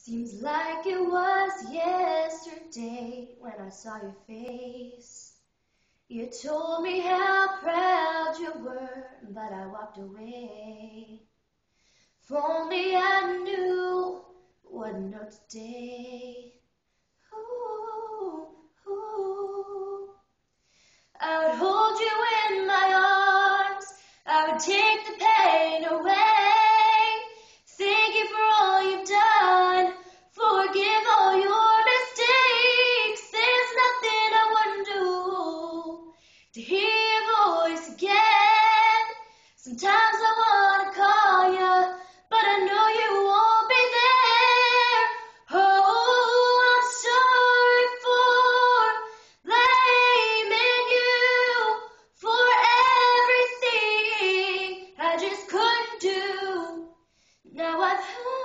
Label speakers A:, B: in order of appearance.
A: Seems like it was yesterday when I saw your face. You told me how proud you were, but I walked away. If only I knew what know today. Ooh, ooh. I would hold you in my arms, I would take the pain away. Thank you for all you've done, forgive all your mistakes. There's nothing I wouldn't do to hear your voice again. Sometimes I wanna call you, but I know you won't be there. Oh, I'm sorry for blaming you for everything I just couldn't do. Now I've